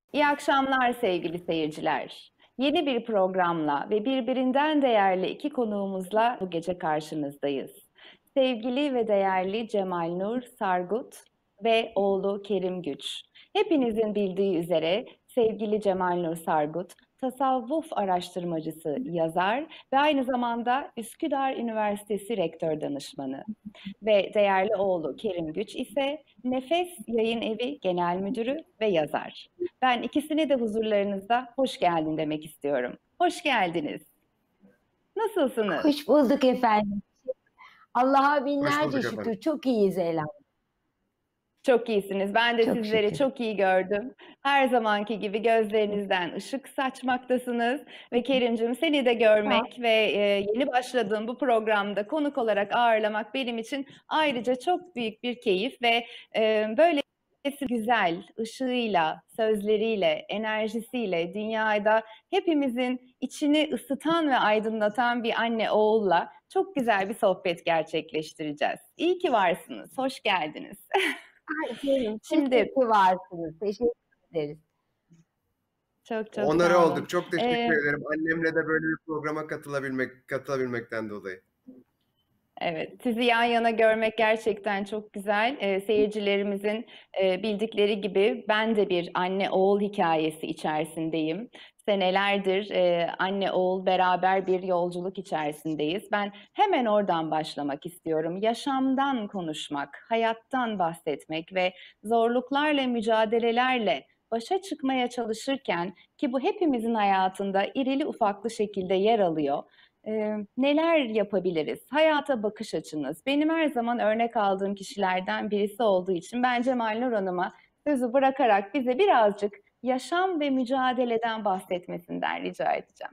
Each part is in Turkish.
İyi akşamlar sevgili seyirciler. Yeni bir programla ve birbirinden değerli iki konuğumuzla bu gece karşınızdayız. Sevgili ve değerli Cemal Nur Sargut ve oğlu Kerim Güç. Hepinizin bildiği üzere sevgili Cemal Nur Sargut, tasavvuf araştırmacısı, yazar ve aynı zamanda Üsküdar Üniversitesi Rektör Danışmanı. Ve değerli oğlu Kerim Güç ise Nefes Yayın Evi Genel Müdürü ve yazar. Ben ikisine de huzurlarınızda hoş geldin demek istiyorum. Hoş geldiniz. Nasılsınız? Hoş bulduk efendim. Allah'a Hoş binlerce bulduk şükür. efendim. Çok iyiyiz Eylem. Çok iyisiniz. Ben de Çok sizleri şükür. çok iyi gördüm. Her zamanki gibi gözlerinizden ışık saçmaktasınız. Ve Kerimcim seni de görmek ve yeni başladığım bu programda konuk olarak ağırlamak benim için ayrıca çok büyük bir keyif ve böyle güzel ışığıyla, sözleriyle, enerjisiyle dünyada hepimizin içini ısıtan ve aydınlatan bir anne oğulla çok güzel bir sohbet gerçekleştireceğiz. İyi ki varsınız. Hoş geldiniz. Şimdi iyi ki varsınız. Teşekkür ederiz. Çok Onları sağ olun. olduk. Çok teşekkür ederim. Annemle de böyle bir programa katılabilmekten dolayı. Evet, sizi yan yana görmek gerçekten çok güzel. Seyircilerimizin bildikleri gibi ben de bir anne oğul hikayesi içerisindeyim. Senelerdir anne oğul beraber bir yolculuk içerisindeyiz. Ben hemen oradan başlamak istiyorum. Yaşamdan konuşmak, hayattan bahsetmek ve zorluklarla, mücadelelerle başa çıkmaya çalışırken ki bu hepimizin hayatında irili ufaklı şekilde yer alıyor. Neler yapabiliriz? Hayata bakış açınız. Benim her zaman örnek aldığım kişilerden birisi olduğu için ben Cemal Nur Hanım'a sözü bırakarak bize birazcık yaşam ve mücadeleden bahsetmesinden rica edeceğim.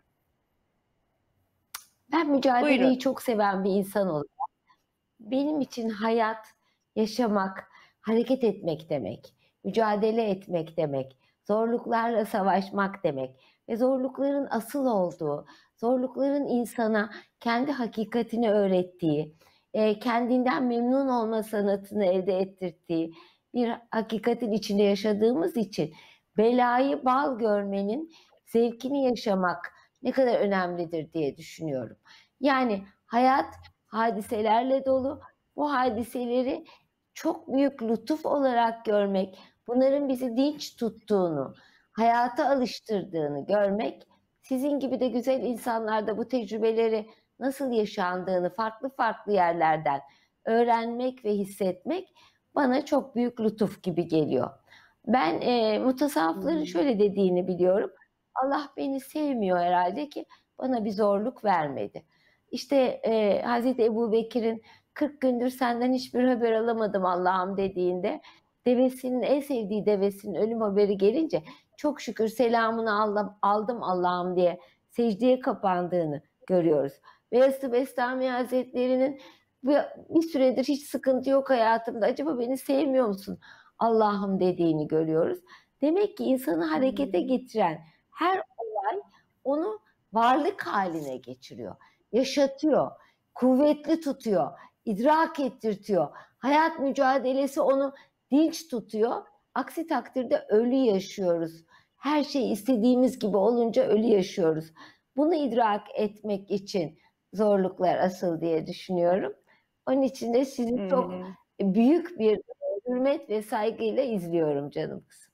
Ben mücadeleyi Buyurun. çok seven bir insan olarak benim için hayat, yaşamak, hareket etmek demek, mücadele etmek demek, zorluklarla savaşmak demek ve zorlukların asıl olduğu, zorlukların insana kendi hakikatini öğrettiği, kendinden memnun olma sanatını elde ettirdiği bir hakikatin içinde yaşadığımız için belayı bal görmenin zevkini yaşamak ne kadar önemlidir diye düşünüyorum. Yani hayat hadiselerle dolu. Bu hadiseleri çok büyük lütuf olarak görmek, bunların bizi dinç tuttuğunu, hayata alıştırdığını görmek, sizin gibi de güzel insanlarda bu tecrübeleri nasıl yaşandığını farklı farklı yerlerden öğrenmek ve hissetmek bana çok büyük lütuf gibi geliyor. Ben mutasavvıfların şöyle dediğini biliyorum. Allah beni sevmiyor herhalde ki bana bir zorluk vermedi. İşte Hazreti Ebubekir'in 40 gündür senden hiçbir haber alamadım Allah'ım dediğinde devesinin en sevdiği devesinin ölüm haberi gelince çok şükür selamını aldım Allah'ım diye secdeye kapandığını görüyoruz. Beyazıt Bestami Hazretleri'nin bir süredir hiç sıkıntı yok hayatımda acaba beni sevmiyor musun Allah'ım dediğini görüyoruz. Demek ki insanı harekete getiren her olay onu varlık haline geçiriyor, yaşatıyor, kuvvetli tutuyor, idrak ettirtiyor. Hayat mücadelesi onu dinç tutuyor. Aksi takdirde ölü yaşıyoruz. Her şey istediğimiz gibi olunca ölü yaşıyoruz. Bunu idrak etmek için zorluklar asıl diye düşünüyorum. Onun için de sizi çok büyük bir hürmet ve saygıyla izliyorum canım kızım.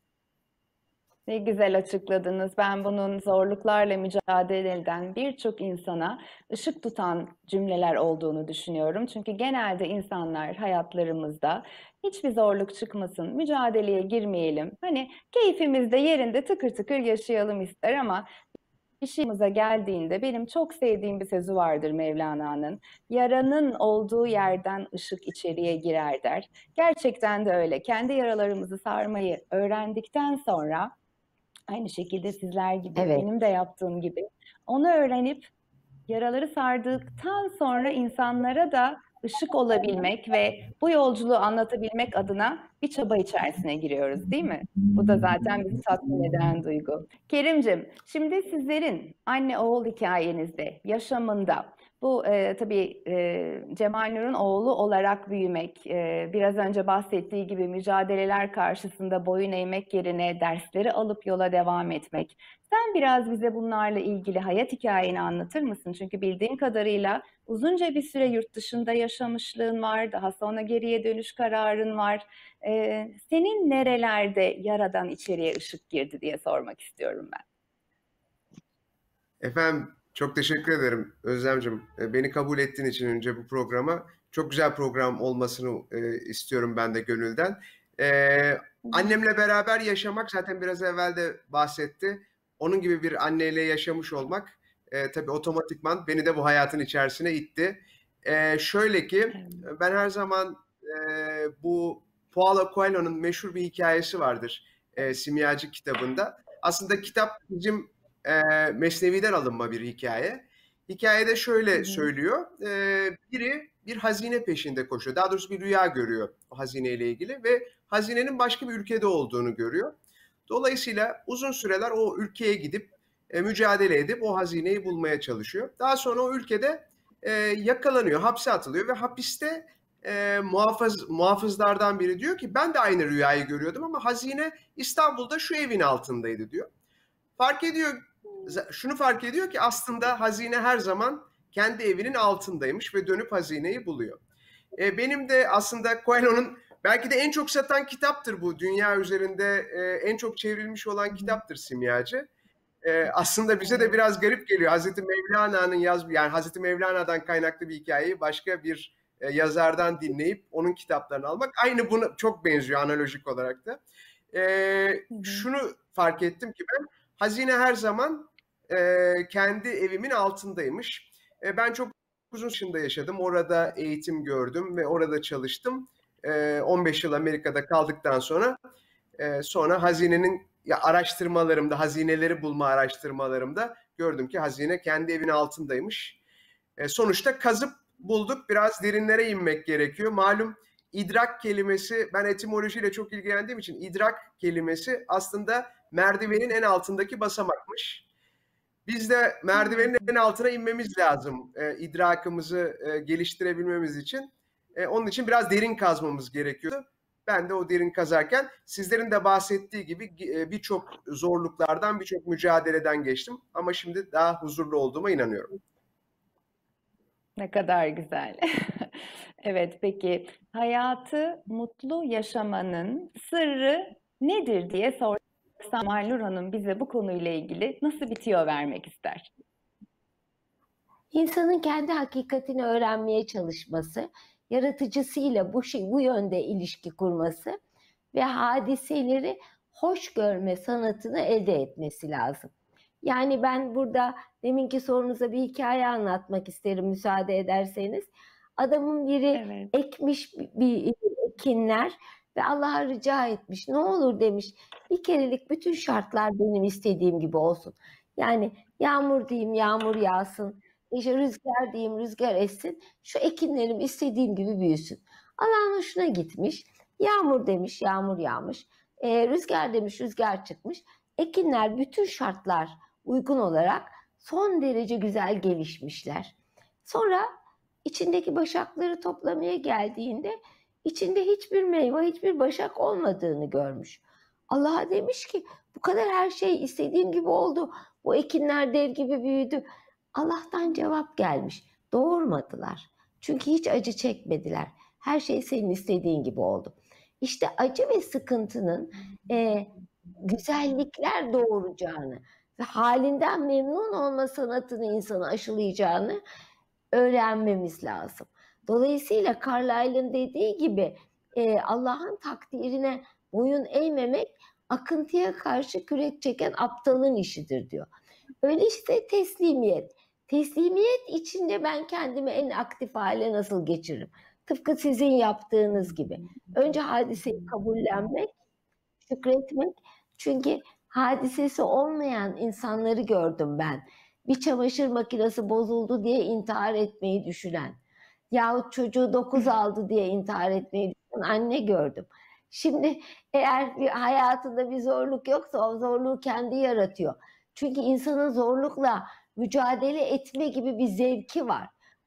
Ne güzel açıkladınız. Ben bunun zorluklarla mücadele eden birçok insana ışık tutan cümleler olduğunu düşünüyorum. Çünkü genelde insanlar hayatlarımızda hiçbir zorluk çıkmasın, mücadeleye girmeyelim. Hani keyfimiz de yerinde tıkır tıkır yaşayalım ister ama işimize geldiğinde benim çok sevdiğim bir sözü vardır Mevlana'nın. Yaranın olduğu yerden ışık içeriye girer der. Gerçekten de öyle. Kendi yaralarımızı sarmayı öğrendikten sonra aynı şekilde sizler gibi, Evet. benim de yaptığım gibi onu öğrenip yaraları sardıktan sonra insanlara da ışık olabilmek ve bu yolculuğu anlatabilmek adına bir çaba içerisine giriyoruz, değil mi? Bu da zaten bizi tatmin eden duygu. Kerimcim, şimdi sizlerin anne oğul hikayenizde, yaşamında Bu tabii Cemal Nur'un oğlu olarak büyümek, biraz önce bahsettiği gibi mücadeleler karşısında boyun eğmek yerine dersleri alıp yola devam etmek. Sen biraz bize bunlarla ilgili hayat hikayeni anlatır mısın? Çünkü bildiğim kadarıyla uzunca bir süre yurt dışında yaşamışlığın var, daha sonra geriye dönüş kararın var. Senin nerelerde yaradan içeriye ışık girdi diye sormak istiyorum ben. Efendim çok teşekkür ederim Özlemciğim. Beni kabul ettiğin için önce bu programa. Çok güzel program olmasını istiyorum ben de gönülden. Annemle beraber yaşamak zaten biraz evvel de bahsetti. Onun gibi bir anneyle yaşamış olmak tabii otomatikman beni de bu hayatın içerisine itti. Şöyle ki ben her zaman bu Paulo Coelho'nun meşhur bir hikayesi vardır Simyacı kitabında. Aslında kitap bizim Mesnevi'den alınma bir hikaye. Hikayede şöyle söylüyor. Biri bir hazine peşinde koşuyor. Daha doğrusu bir rüya görüyor o hazineyle ilgili ve hazinenin başka bir ülkede olduğunu görüyor. Dolayısıyla uzun süreler o ülkeye gidip mücadele edip o hazineyi bulmaya çalışıyor. Daha sonra o ülkede yakalanıyor, hapse atılıyor ve hapiste muhafızlardan biri diyor ki ben de aynı rüyayı görüyordum ama hazine İstanbul'da şu evin altındaydı diyor. Şunu fark ediyor ki aslında hazine her zaman kendi evinin altındaymış ve dönüp hazineyi buluyor. Benim de aslında Coelho'nun belki de en çok satan kitaptır bu. Dünya üzerinde en çok çevrilmiş olan kitaptır Simyacı. Aslında bize de biraz garip geliyor. Hazreti Mevlana'nın yani Hazreti Mevlana'dan kaynaklı bir hikayeyi başka bir yazardan dinleyip onun kitaplarını almak. Aynı buna çok benziyor analojik olarak da. Şunu fark ettim ki ben hazine her zaman kendi evimin altındaymış. Ben çok uzun yaşında yaşadım. Orada eğitim gördüm ve orada çalıştım. 15 yıl Amerika'da kaldıktan sonra hazinenin araştırmalarımda, hazineleri bulma araştırmalarımda gördüm ki hazine kendi evinin altındaymış. Sonuçta kazıp bulduk. Biraz derinlere inmek gerekiyor. Malum idrak kelimesi, ben etimolojiyle çok ilgilendiğim için idrak kelimesi aslında merdivenin en altındaki basamakmış. Biz de merdivenin en altına inmemiz lazım idrakımızı geliştirebilmemiz için. Onun için biraz derin kazmamız gerekiyor. Ben de o derin kazarken sizlerin de bahsettiği gibi birçok zorluklardan, birçok mücadeleden geçtim. Ama şimdi daha huzurlu olduğuma inanıyorum. Ne kadar güzel. Evet, peki hayatı mutlu yaşamanın sırrı nedir diye sorsam Aynur Hanım bize bu konuyla ilgili nasıl bir tüyo vermek ister? İnsanın kendi hakikatini öğrenmeye çalışması, yaratıcısıyla bu yönde ilişki kurması ve hadiseleri hoş görme sanatını elde etmesi lazım. Yani ben burada deminki sorunuza bir hikaye anlatmak isterim müsaade ederseniz. Adamın biri ekmiş bir ekinler ve Allah'a rica etmiş. Ne olur demiş, bir kerelik bütün şartlar benim istediğim gibi olsun. Yani yağmur diyeyim yağmur yağsın, işte rüzgar diyeyim rüzgar essin, şu ekinlerim istediğim gibi büyüsün. Allah'ın hoşuna gitmiş. Yağmur demiş, yağmur yağmış. Rüzgar demiş, rüzgar çıkmış. Ekinler bütün şartlar uygun olarak son derece güzel gelişmişler. Sonra içindeki başakları toplamaya geldiğinde içinde hiçbir meyve, hiçbir başak olmadığını görmüş. Allah'a demiş ki bu kadar her şey istediğim gibi oldu. Bu ekinler dev gibi büyüdü. Allah'tan cevap gelmiş. Doğurmadılar. Çünkü hiç acı çekmediler. Her şey senin istediğin gibi oldu. İşte acı ve sıkıntının güzellikler doğuracağını ve halinden memnun olma sanatını insana aşılayacağını öğrenmemiz lazım. Dolayısıyla Carlyle'ın dediği gibi Allah'ın takdirine boyun eğmemek akıntıya karşı kürek çeken aptalın işidir diyor. Öyleyse teslimiyet. Teslimiyet içinde ben kendimi en aktif hale nasıl geçiririm? Tıpkı sizin yaptığınız gibi. Önce hadiseyi kabullenmek, şükretmek. Çünkü hadisesi olmayan insanları gördüm ben. Bir çamaşır makinesi bozuldu diye intihar etmeyi düşünen yahut çocuğu 9 aldı diye intihar etmeyi düşünen anne gördüm. Şimdi eğer bir hayatında bir zorluk yoksa o zorluğu kendi yaratıyor. Çünkü insanın zorlukla mücadele etme gibi bir zevki var.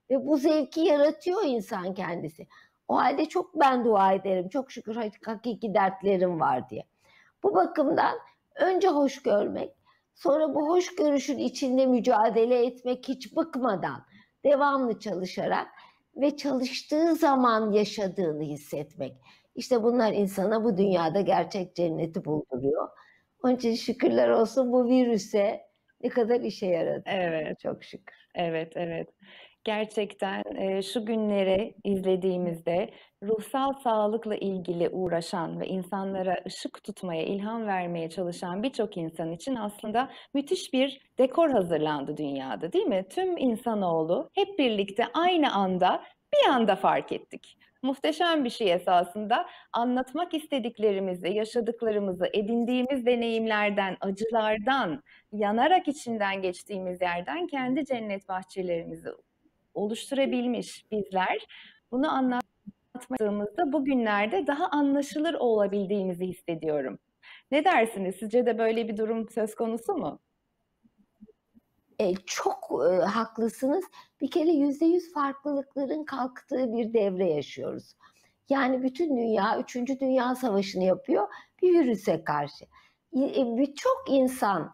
ve bu zevki yaratıyor insan kendisi. O halde çok ben dua ederim. Çok şükür hakiki dertlerim var diye. Bu bakımdan önce hoş görmek, sonra bu hoş görüşün içinde mücadele etmek hiç bıkmadan, devamlı çalışarak ve çalıştığı zaman yaşadığını hissetmek. İşte bunlar insana bu dünyada gerçek cenneti bulduruyor. Onun için şükürler olsun bu virüse ne kadar işe yaradı. Evet, Çok şükür. evet, evet. Gerçekten şu günleri izlediğimizde ruhsal sağlıkla ilgili uğraşan ve insanlara ışık tutmaya, ilham vermeye çalışan birçok insan için aslında müthiş bir dekor hazırlandı dünyada, değil mi? Tüm insanoğlu hep birlikte aynı anda bir anda fark ettik. Muhteşem bir şey esasında. Anlatmak istediklerimizi, yaşadıklarımızı, edindiğimiz deneyimlerden, acılardan, yanarak içinden geçtiğimiz yerden kendi cennet bahçelerimizi oluşturabilmiş bizler bunu anlatmadığımızda bugünlerde daha anlaşılır olabildiğimizi hissediyorum. Ne dersiniz? Sizce de böyle bir durum söz konusu mu? Çok haklısınız. Bir kere %100 farklılıkların kalktığı bir devre yaşıyoruz. Yani bütün dünya 3. Dünya Savaşı'nı yapıyor bir virüse karşı. Birçok insan,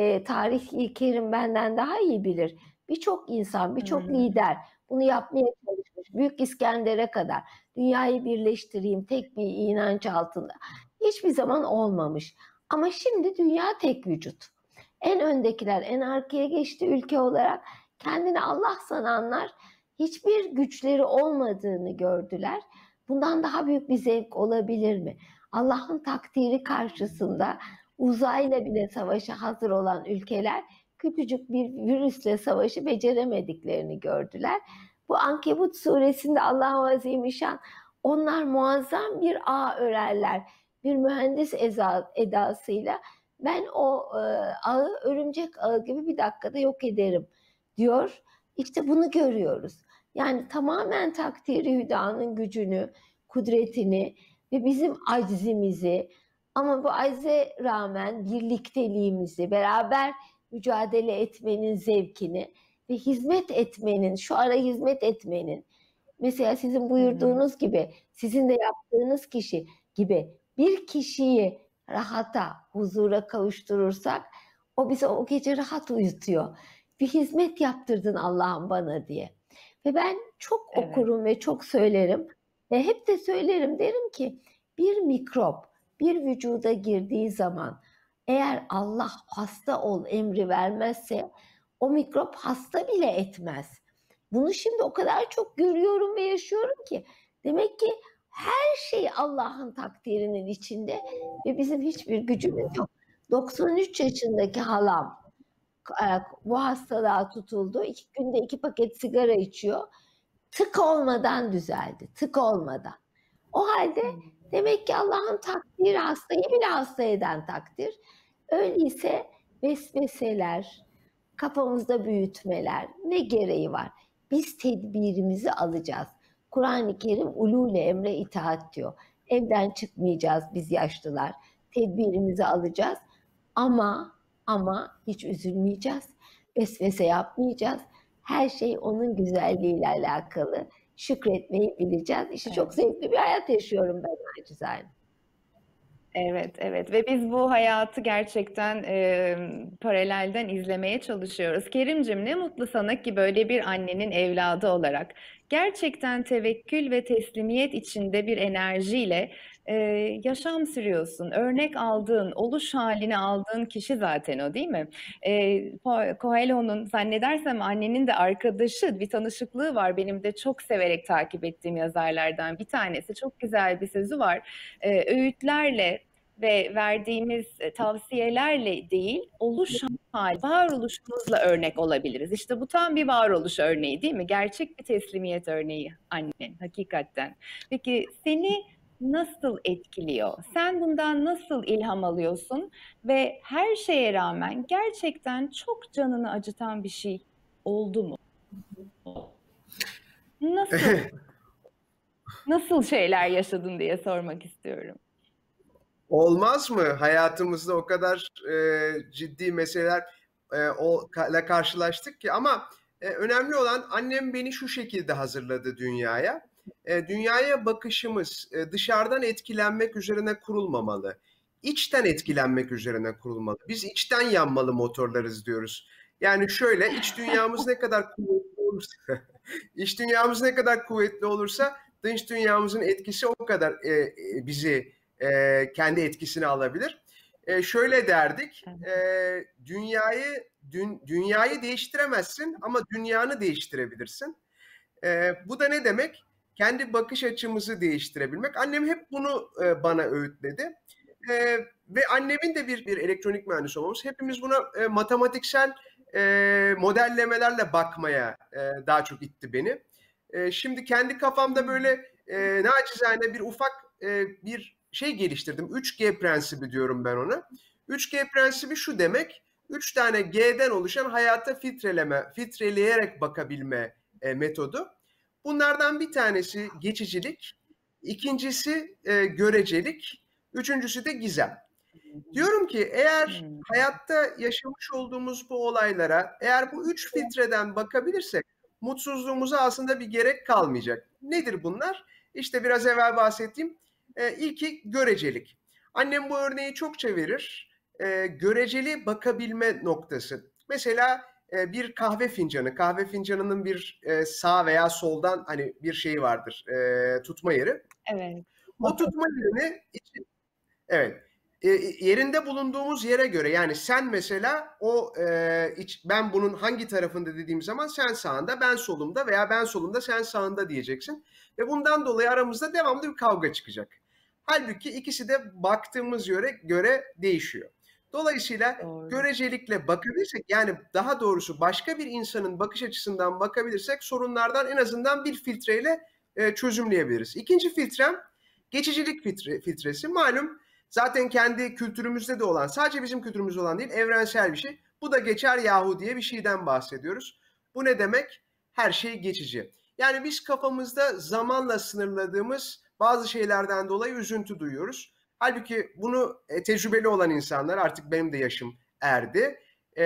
tarih-i kerim benden daha iyi bilir. Birçok insan, birçok lider bunu yapmaya çalışmış. Büyük İskender'e kadar dünyayı birleştireyim tek bir inanç altında. Hiçbir zaman olmamış. Ama şimdi dünya tek vücut. En öndekiler en arkaya geçti ülke olarak. Kendini Allah sananlar hiçbir güçleri olmadığını gördüler. Bundan daha büyük bir zevk olabilir mi? Allah'ın takdiri karşısında uzayla bile savaşa hazır olan ülkeler küçücük bir virüsle savaşı beceremediklerini gördüler. Bu Ankebut suresinde Allah-u Azimüşşan onlar muazzam bir ağ örerler. Bir mühendis edasıyla ben o ağı örümcek ağı gibi bir dakikada yok ederim diyor. İşte bunu görüyoruz. Yani tamamen takdiri hüdanın gücünü, kudretini ve bizim aczimizi ama bu acze rağmen birlikteliğimizi, beraber mücadele etmenin zevkini ve hizmet etmenin, şu ara hizmet etmenin, mesela sizin buyurduğunuz gibi, sizin de yaptığınız kişi gibi bir kişiyi rahata, huzura kavuşturursak o bizi o gece rahat uyutuyor. Bir hizmet yaptırdın Allah'ım bana diye. Ve ben çok okurum ve çok söylerim. Ve hep de söylerim derim ki bir mikrop bir vücuda girdiği zaman eğer Allah hasta ol emri vermezse o mikrop hasta bile etmez. Bunu şimdi o kadar çok görüyorum ve yaşıyorum ki demek ki her şey Allah'ın takdirinin içinde ve bizim hiçbir gücümüz yok. 93 yaşındaki halam bu hastalığa tutuldu. 2 günde 2 paket sigara içiyor. Tık olmadan düzeldi. Tık olmadan. O halde demek ki Allah'ın takdiri hastayı bile hasta eden takdir. Öyleyse vesveseler, kafamızda büyütmeler ne gereği var? Biz tedbirimizi alacağız. Kur'an-ı Kerim ulûle emre itaat diyor. Evden çıkmayacağız biz yaşlılar. Tedbirimizi alacağız. Ama hiç üzülmeyeceğiz. Vesvese yapmayacağız. Her şey onun güzelliğiyle alakalı. Şükretmeyi bileceğiz. İşte çok zevkli bir hayat yaşıyorum ben nacizane. Evet, evet ve biz bu hayatı gerçekten paralelden izlemeye çalışıyoruz. Kerimcim ne mutlu sana ki böyle bir annenin evladı olarak gerçekten tevekkül ve teslimiyet içinde bir enerjiyle yaşam sürüyorsun. Örnek aldığın, oluş halini aldığın kişi zaten o değil mi? Coelho'nun zannedersem annenin de arkadaşı bir tanışıklığı var. Benim de çok severek takip ettiğim yazarlardan bir tanesi. Çok güzel bir sözü var. Öğütlerle ve verdiğimiz tavsiyelerle değil, oluş hali, varoluşumuzla örnek olabiliriz. İşte bu tam bir varoluş örneği değil mi? Gerçek bir teslimiyet örneği annen, hakikaten. Peki seni nasıl etkiliyor? Sen bundan nasıl ilham alıyorsun? Ve her şeye rağmen gerçekten çok canını acıtan bir şey oldu mu? Nasıl şeyler yaşadın diye sormak istiyorum. Olmaz mı? Hayatımızda o kadar ciddi meselelerle karşılaştık ki ama önemli olan annem beni şu şekilde hazırladı dünyaya. Dünyaya bakışımız dışarıdan etkilenmek üzerine kurulmamalı. İçten etkilenmek üzerine kurulmalı. Biz içten yanmalı motorlarız diyoruz. Yani şöyle, iç dünyamız ne kadar kuvvetli olursa, iç dünyamız ne kadar kuvvetli olursa dış dünyamızın etkisi o kadar bizi kendi etkisine alabilir. Şöyle derdik, dünyayı değiştiremezsin ama dünyanı değiştirebilirsin. Bu da ne demek? Kendi bakış açımızı değiştirebilmek. Annem hep bunu bana öğütledi. Ve annemin de bir elektronik mühendis olmamız hepimiz buna matematiksel modellemelerle bakmaya daha çok itti beni. Şimdi kendi kafamda böyle nacizane bir ufak bir şey geliştirdim. 3G prensibi diyorum ben ona. 3G prensibi şu demek: 3 tane G'den oluşan hayata filtreleyerek bakabilme metodu. Bunlardan bir tanesi geçicilik, ikincisi görecelik, üçüncüsü de gizem. Diyorum ki eğer hayatta yaşamış olduğumuz bu olaylara, eğer bu 3 filtreden bakabilirsek mutsuzluğumuza aslında bir gerek kalmayacak. Nedir bunlar? İşte biraz evvel bahsettiğim ilki görecelik. Annem bu örneği çokça verir. Göreceli bakabilme noktası. Mesela bir kahve fincanı, kahve fincanının bir sağ veya soldan hani bir şeyi vardır, tutma yeri. Evet. O tutma yerini, evet, yerinde bulunduğumuz yere göre, yani sen mesela ben bunun hangi tarafında dediğim zaman sen sağında, ben solumda veya ben solumda, sen sağında diyeceksin. Ve bundan dolayı aramızda devamlı bir kavga çıkacak. Halbuki ikisi de baktığımız yere göre değişiyor. Dolayısıyla Doğru. görecelikle bakabilirsek, yani daha doğrusu başka bir insanın bakış açısından bakabilirsek sorunlardan en azından bir filtreyle çözümleyebiliriz. İkinci filtrem geçicilik filtresi. Malum zaten kendi kültürümüzde de olan, sadece bizim kültürümüzde olan değil, evrensel bir şey. Bu da geçer yahu diye bir şeyden bahsediyoruz. Bu ne demek? Her şey geçici. Yani biz kafamızda zamanla sınırladığımız bazı şeylerden dolayı üzüntü duyuyoruz. Halbuki bunu tecrübeli olan insanlar, artık benim de yaşım erdi.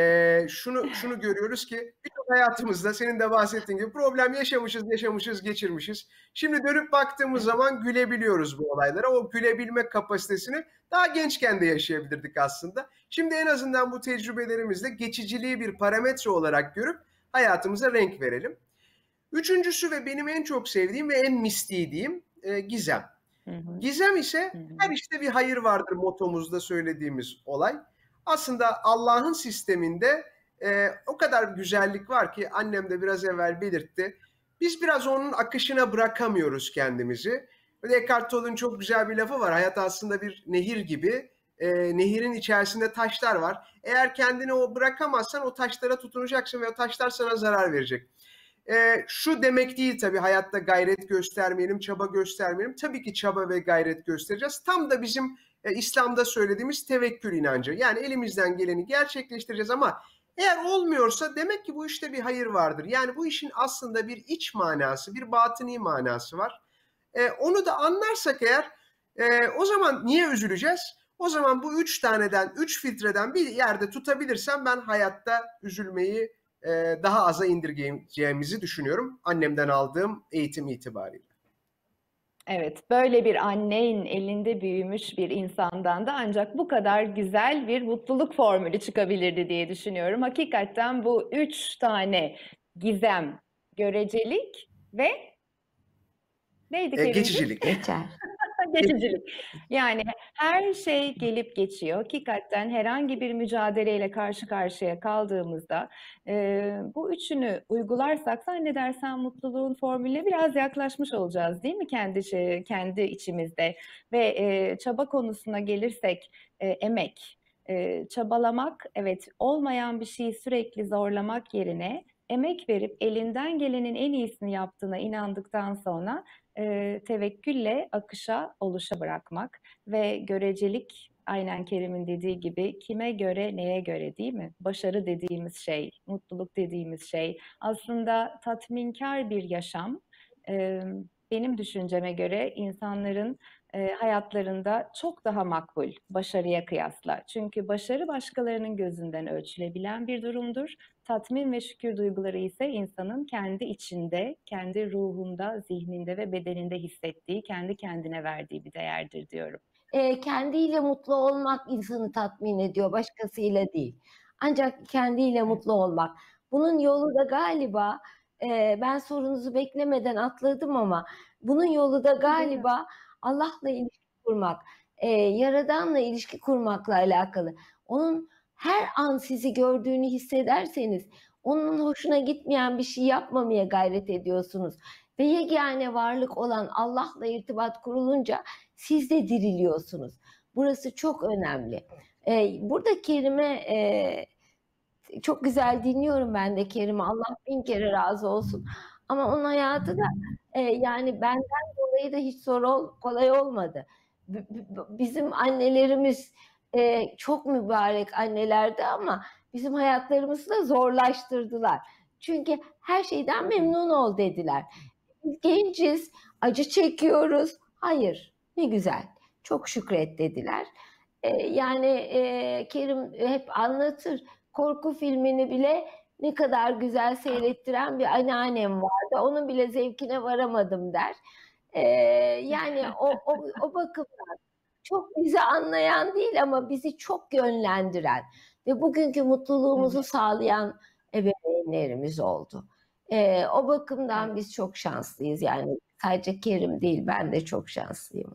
Şunu görüyoruz ki birçok hayatımızda senin de bahsettiğin gibi problem yaşamışız, geçirmişiz. Şimdi dönüp baktığımız zaman gülebiliyoruz bu olaylara. O gülebilme kapasitesini daha gençken de yaşayabilirdik aslında. Şimdi en azından bu tecrübelerimizle geçiciliği bir parametre olarak görüp hayatımıza renk verelim. Üçüncüsü ve benim en çok sevdiğim ve en mistiği diyeyim, gizem. Gizem ise her işte bir hayır vardır motomuzda söylediğimiz olay. Aslında Allah'ın sisteminde o kadar güzellik var ki annem de biraz evvel belirtti. Biz biraz onun akışına bırakamıyoruz kendimizi. Eckhart Tolle'ün çok güzel bir lafı var. Hayat aslında bir nehir gibi. Nehirin içerisinde taşlar var. Eğer kendini o bırakamazsan o taşlara tutunacaksın ve o taşlar sana zarar verecek. Şu demek değil tabii, hayatta gayret göstermeyelim, çaba göstermeyelim. Tabii ki çaba ve gayret göstereceğiz. Tam da bizim İslam'da söylediğimiz tevekkül inancı. Yani elimizden geleni gerçekleştireceğiz ama eğer olmuyorsa demek ki bu işte bir hayır vardır. Yani bu işin aslında bir iç manası, bir batıni manası var. Onu da anlarsak eğer o zaman niye üzüleceğiz? O zaman bu 3 filtreden bir yerde tutabilirsem ben hayatta üzülmeyi daha aza indirgeyeceğimizi düşünüyorum annemden aldığım eğitim itibariyle. Evet, böyle bir annenin elinde büyümüş bir insandan da ancak bu kadar güzel bir mutluluk formülü çıkabilirdi diye düşünüyorum. Hakikaten bu 3 tane gizem, görecelik ve neydi Kerimciğim? Geçicilik. Geçer. Geçicilik. Yani her şey gelip geçiyor. Hakikaten herhangi bir mücadeleyle karşı karşıya kaldığımızda bu üçünü uygularsak zannedersem mutluluğun formülüne biraz yaklaşmış olacağız, değil mi kendi içimizde? Ve çaba konusuna gelirsek emek, çabalamak, evet, olmayan bir şeyi sürekli zorlamak yerine emek verip elinden gelenin en iyisini yaptığına inandıktan sonra tevekkülle akışa, oluşa bırakmak ve görecelik, aynen Kerim'in dediği gibi, kime göre, neye göre, değil mi? Başarı dediğimiz şey, mutluluk dediğimiz şey, aslında tatminkar bir yaşam. Benim düşünceme göre insanların hayatlarında çok daha makbul başarıya kıyasla. Çünkü başarı başkalarının gözünden ölçülebilen bir durumdur. Tatmin ve şükür duyguları ise insanın kendi içinde, kendi ruhunda, zihninde ve bedeninde hissettiği, kendi kendine verdiği bir değerdir diyorum. Kendiyle mutlu olmak insanı tatmin ediyor, başkasıyla değil. Ancak kendiyle Evet, mutlu olmak. Bunun yolu da galiba, ben sorunuzu beklemeden atladım ama bunun yolu da buyurun. galiba Allah'la ilişki kurmak, Yaradan'la ilişki kurmakla alakalı. Onun her an sizi gördüğünü hissederseniz, onun hoşuna gitmeyen bir şey yapmamaya gayret ediyorsunuz. Ve yegane varlık olan Allah'la irtibat kurulunca siz de diriliyorsunuz. Burası çok önemli. Burada Kerim'e çok güzel dinliyorum ben de Kerim'i. Allah bin kere razı olsun. Ama onun hayatı da yani benden dolayı da hiç kolay olmadı. Bizim annelerimiz çok mübarek annelerdi ama bizim hayatlarımızı da zorlaştırdılar. Çünkü her şeyden memnun ol dediler. Biz genciz, acı çekiyoruz. Hayır, ne güzel. Çok şükret dediler. Yani Kerim hep anlatır. Korku filmini bile ne kadar güzel seyrettiren bir anneannem vardı. Onun bile zevkine varamadım der. Ee, Yani o bakımdan çok bizi anlayan değil ama bizi çok yönlendiren ve bugünkü Hı hı, mutluluğumuzu sağlayan ebeveynlerimiz oldu. O bakımdan evet. biz çok şanslıyız. Yani sadece Kerim değil, ben de çok şanslıyım.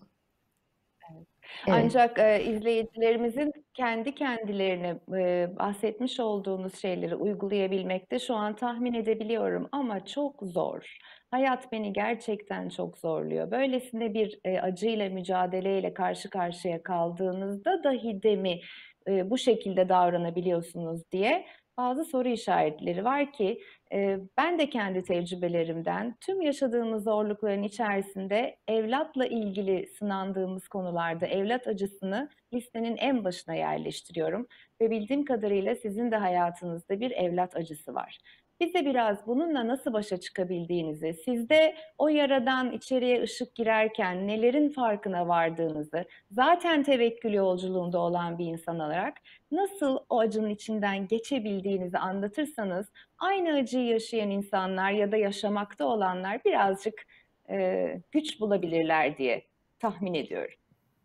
Evet. Ancak izleyicilerimizin kendi kendilerine bahsetmiş olduğunuz şeyleri uygulayabilmekte şu an tahmin edebiliyorum ama çok zor. Hayat beni gerçekten çok zorluyor. Böylesine bir acıyla, mücadeleyle karşı karşıya kaldığınızda dahi de mi bu şekilde davranabiliyorsunuz diye bazı soru işaretleri var ki ben de kendi tecrübelerimden tüm yaşadığımız zorlukların içerisinde evlatla ilgili sınandığımız konularda evlat acısını listenin en başına yerleştiriyorum ve bildiğim kadarıyla sizin de hayatınızda bir evlat acısı var. Bize biraz bununla nasıl başa çıkabildiğinizi, sizde o yaradan içeriye ışık girerken nelerin farkına vardığınızı, zaten tevekkül yolculuğunda olan bir insan olarak nasıl o acının içinden geçebildiğinizi anlatırsanız aynı acıyı yaşayan insanlar ya da yaşamakta olanlar birazcık güç bulabilirler diye tahmin ediyorum.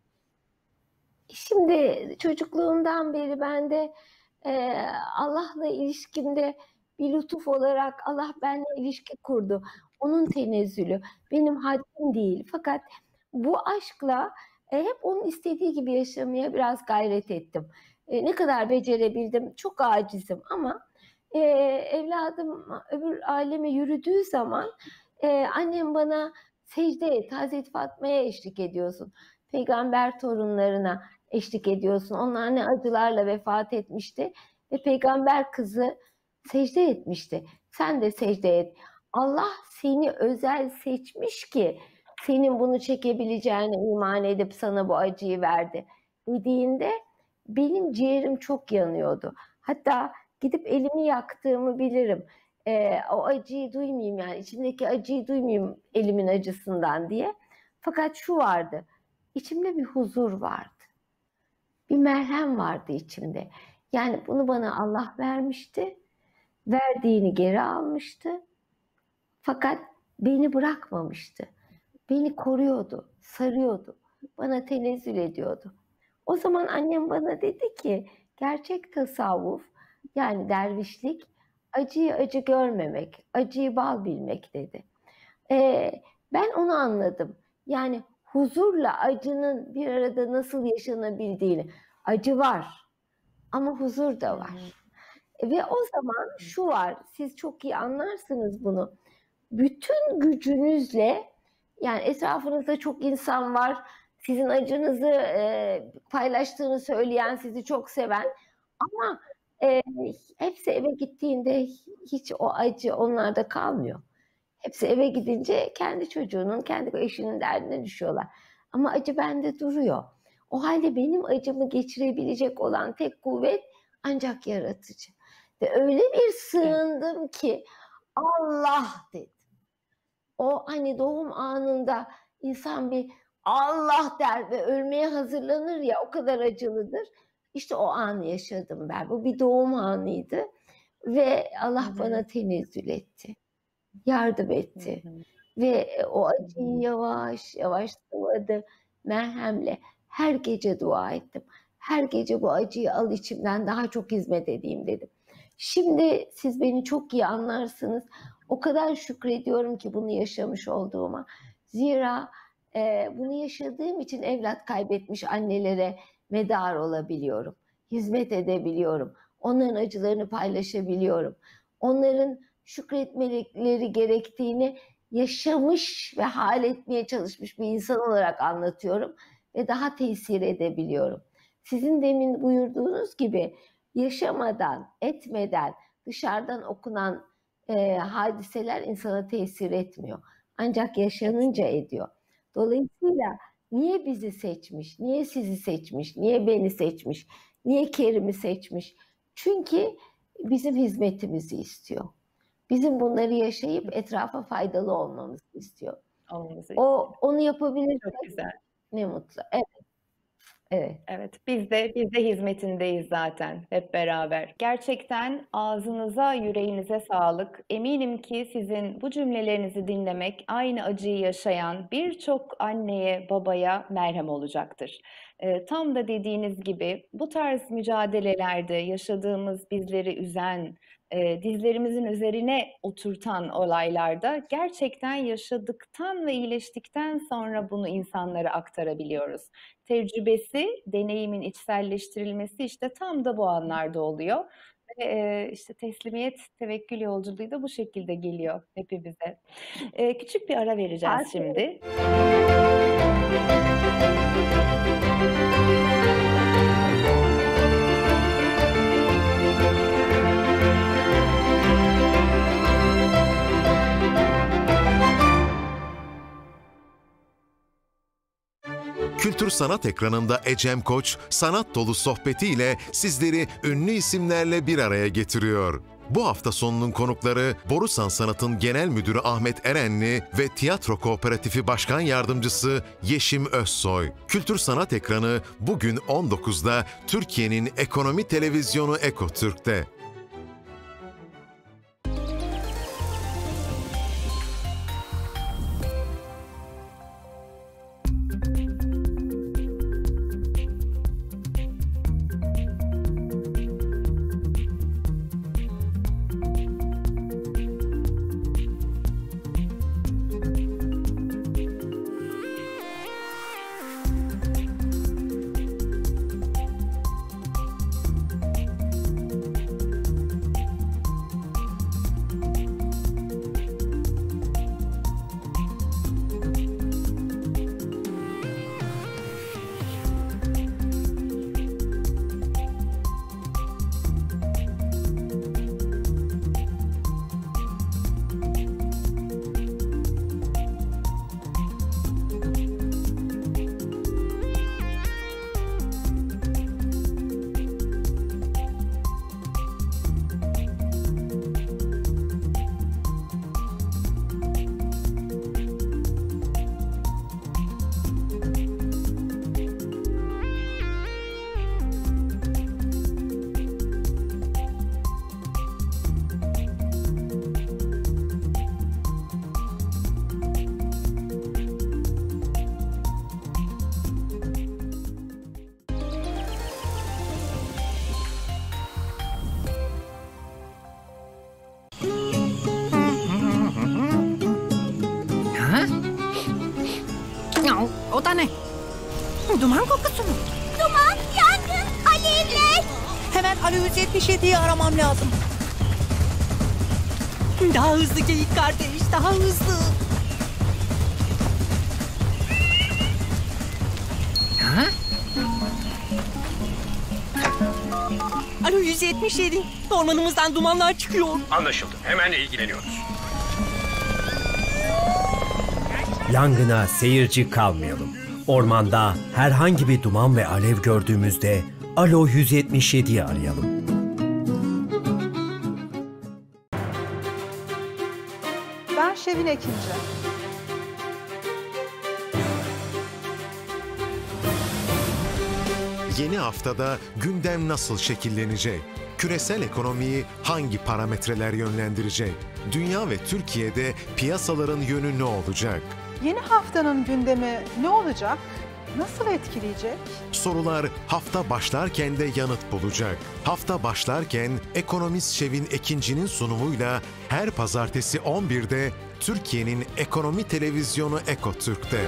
Şimdi çocukluğumdan beri ben de Allah'la ilişkimde bir lütuf olarak Allah benimle ilişki kurdu. Onun tenezzülü. Benim haddim değil. Fakat bu aşkla hep onun istediği gibi yaşamaya biraz gayret ettim. Ne kadar becerebildim? Çok acizim ama evladım öbür aleme yürüdüğü zaman annem bana secde et, Hazreti Fatma'ya eşlik ediyorsun. Peygamber torunlarına eşlik ediyorsun. Onlar ne acılarla vefat etmişti ve peygamber kızı secde etmişti. Sen de secde et. Allah seni özel seçmiş ki senin bunu çekebileceğine iman edip sana bu acıyı verdi dediğinde benim ciğerim çok yanıyordu. Hatta gidip elimi yaktığımı bilirim. O acıyı duymayayım yani içimdeki acıyı duymayayım elimin acısından diye. Fakat şu vardı. İçimde bir huzur vardı. Bir merhem vardı içimde. Yani bunu bana Allah vermişti. Verdiğini geri almıştı. Fakat beni bırakmamıştı. Beni koruyordu, sarıyordu. Bana tenezzül ediyordu. O zaman annem bana dedi ki gerçek tasavvuf yani dervişlik acıyı acı görmemek, acıyı bal bilmek dedi. Ben onu anladım. Yani huzurla acının bir arada nasıl yaşanabildiğini. Acı var ama huzur da var. Ve o zaman şu var, siz çok iyi anlarsınız bunu. Bütün gücünüzle yani etrafınızda çok insan var. Sizin acınızı paylaştığını söyleyen, sizi çok seven ama e, hepsi eve gittiğinde hiç o acı onlarda kalmıyor. Hepsi eve gidince kendi çocuğunun, kendi eşinin derdine düşüyorlar. Ama acı bende duruyor. O halde benim acımı geçirebilecek olan tek kuvvet ancak yaratıcı. Ve öyle bir Evet. sığındım ki Allah dedim. O hani doğum anında insan bir Allah der ve ölmeye hazırlanır ya, o kadar acılıdır. İşte o anı yaşadım ben. Bu bir doğum anıydı ve Allah bana tenezzül etti, yardım etti. Ve o acıyı yavaş yavaş sıvadı, merhemle. Her gece dua ettim. Her gece bu acıyı al içimden, daha çok hizmet edeyim dedim. Şimdi siz beni çok iyi anlarsınız. O kadar şükrediyorum ki bunu yaşamış olduğuma. Zira bunu yaşadığım için evlat kaybetmiş annelere medar olabiliyorum. Hizmet edebiliyorum. Onların acılarını paylaşabiliyorum. Onların şükretmeleri gerektiğini yaşamış ve hal etmeye çalışmış bir insan olarak anlatıyorum ve daha tesir edebiliyorum. Sizin demin buyurduğunuz gibi yaşamadan, etmeden, dışarıdan okunan hadiseler insana tesir etmiyor. Ancak yaşanınca ediyor. Dolayısıyla niye bizi seçmiş, niye sizi seçmiş, niye beni seçmiş, niye Kerim'i seçmiş? Çünkü bizim hizmetimizi istiyor. Bizim bunları yaşayıp etrafa faydalı olmamızı istiyor. Onu yapabilirsek Çok güzel. ne mutlu. Evet. Evet. Evet, biz de hizmetindeyiz zaten hep beraber. Gerçekten ağzınıza, yüreğinize sağlık. Eminim ki sizin bu cümlelerinizi dinlemek aynı acıyı yaşayan birçok anneye, babaya merhem olacaktır. Tam da dediğiniz gibi bu tarz mücadelelerde yaşadığımız, bizleri üzen, dizlerimizin üzerine oturtan olaylarda gerçekten yaşadıktan ve iyileştikten sonra bunu insanlara aktarabiliyoruz. Tecrübesi, deneyimin içselleştirilmesi işte tam da bu anlarda oluyor. Ve işte teslimiyet, tevekkül yolculuğu da bu şekilde geliyor hepimize. Küçük bir ara vereceğiz şimdi. Kültür Sanat ekranında Ecem Koç, sanat dolu sohbetiyle sizleri ünlü isimlerle bir araya getiriyor. Bu hafta sonunun konukları Borusan Sanat'ın Genel Müdürü Ahmet Erenli ve Tiyatro Kooperatifi Başkan Yardımcısı Yeşim Özsoy. Kültür Sanat ekranı bugün 19'da Türkiye'nin ekonomi televizyonu Ekotürk'te. O da ne? Duman kokusu mu? Duman, yangın, alevler. Hemen Alo 177'yi aramam lazım. Daha hızlı geyik kardeş, daha hızlı. Ha? Alo 177, ormanımızdan dumanlar çıkıyor. Anlaşıldı, hemen ilgileniyoruz. Yangına seyirci kalmayalım. Ormanda herhangi bir duman ve alev gördüğümüzde Alo 177'yi arayalım. Ben Şevin Ekinci. Yeni haftada gündem nasıl şekillenecek? Küresel ekonomiyi hangi parametreler yönlendirecek? Dünya ve Türkiye'de piyasaların yönü ne olacak? Yeni haftanın gündemi ne olacak? Nasıl etkileyecek? Sorular hafta başlarken de yanıt bulacak. Hafta başlarken ekonomist Şevin Ekinci'nin sunumuyla her pazartesi 11'de Türkiye'nin ekonomi televizyonu Ekotürk'te.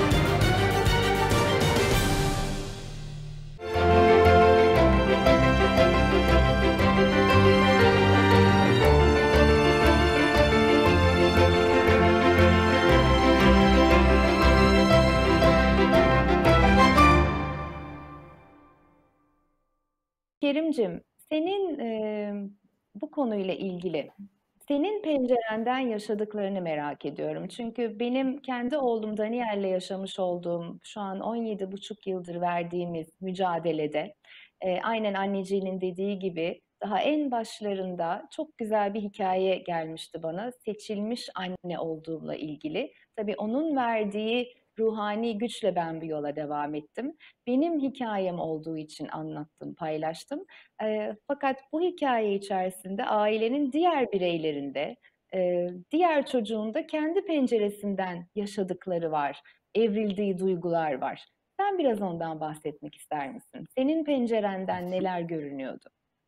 Kerimcim, senin bu konuyla ilgili, senin pencerenden yaşadıklarını merak ediyorum. Çünkü benim kendi oğlum Daniel'le yaşamış olduğum, şu an 17,5 yıldır verdiğimiz mücadelede, aynen anneciğinin dediği gibi, daha en başlarında çok güzel bir hikaye gelmişti bana, seçilmiş anne olduğumla ilgili. Tabii onun verdiği ruhani güçle ben bu yola devam ettim. Benim hikayem olduğu için anlattım, paylaştım. Fakat bu hikaye içerisinde ailenin diğer bireylerinde, diğer çocuğun da kendi penceresinden yaşadıkları var, evrildiği duygular var. Sen biraz ondan bahsetmek ister misin? Senin pencerenden neler görünüyordu?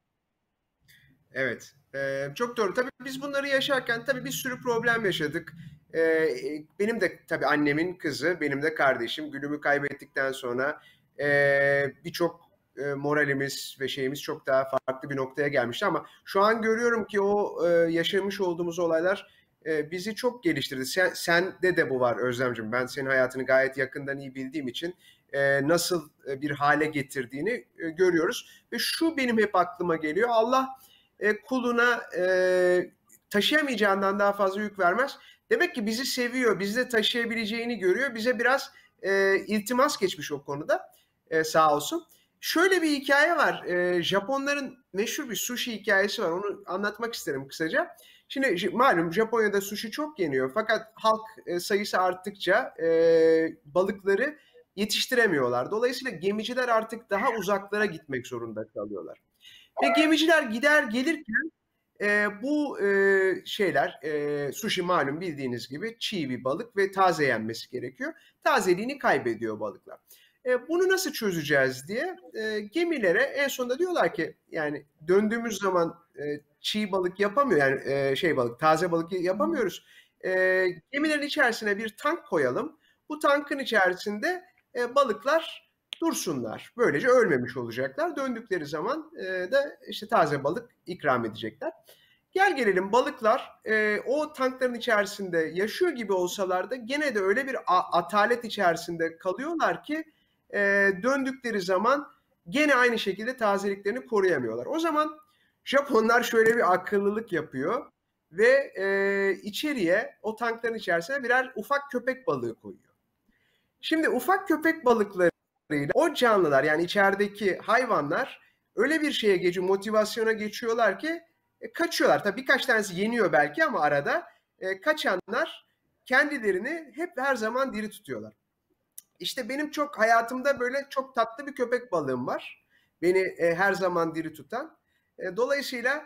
Evet, çok doğru. Tabii biz bunları yaşarken tabii bir sürü problem yaşadık. Benim de tabii annemin kızı, benim de kardeşim. Gülümü kaybettikten sonra birçok moralimiz ve şeyimiz çok daha farklı bir noktaya gelmişti. Ama şu an görüyorum ki o yaşamış olduğumuz olaylar bizi çok geliştirdi. Sende de bu var Özlemciğim. Ben senin hayatını gayet yakından iyi bildiğim için nasıl bir hale getirdiğini görüyoruz. Ve şu benim hep aklıma geliyor. Allah kuluna taşıyamayacağından daha fazla yük vermez. Demek ki bizi seviyor, bizi de taşıyabileceğini görüyor. Bize biraz iltimas geçmiş o konuda, sağ olsun. Şöyle bir hikaye var. Japonların meşhur bir sushi hikayesi var. Onu anlatmak isterim kısaca. Şimdi malum Japonya'da sushi çok yeniyor. Fakat halk sayısı arttıkça balıkları yetiştiremiyorlar. Dolayısıyla gemiciler artık daha uzaklara gitmek zorunda kalıyorlar. Ve gemiciler gider gelirken bu şeyler, sushi malum bildiğiniz gibi çiğ bir balık ve taze yenmesi gerekiyor. Tazeliğini kaybediyor balıklar. Bunu nasıl çözeceğiz diye gemilere en sonunda diyorlar ki yani döndüğümüz zaman çiğ balık yapamıyor yani balık taze balık yapamıyoruz. Gemilerin içerisine bir tank koyalım. Bu tankın içerisinde balıklar dursunlar. Böylece ölmemiş olacaklar. Döndükleri zaman da işte taze balık ikram edecekler. Gel gelelim balıklar o tankların içerisinde yaşıyor gibi olsalar da gene de öyle bir atalet içerisinde kalıyorlar ki döndükleri zaman gene aynı şekilde tazeliklerini koruyamıyorlar. O zaman Japonlar şöyle bir akıllılık yapıyor ve içeriye o tankların içerisine birer ufak köpek balığı koyuyor. Şimdi ufak köpek balıkları o canlılar yani içerideki hayvanlar öyle bir şeye motivasyona geçiyorlar ki kaçıyorlar. Tabii birkaç tanesi yeniyor belki ama arada kaçanlar kendilerini hep her zaman diri tutuyorlar. İşte benim çok hayatımda böyle çok tatlı bir köpek balığım var. Beni her zaman diri tutan. Dolayısıyla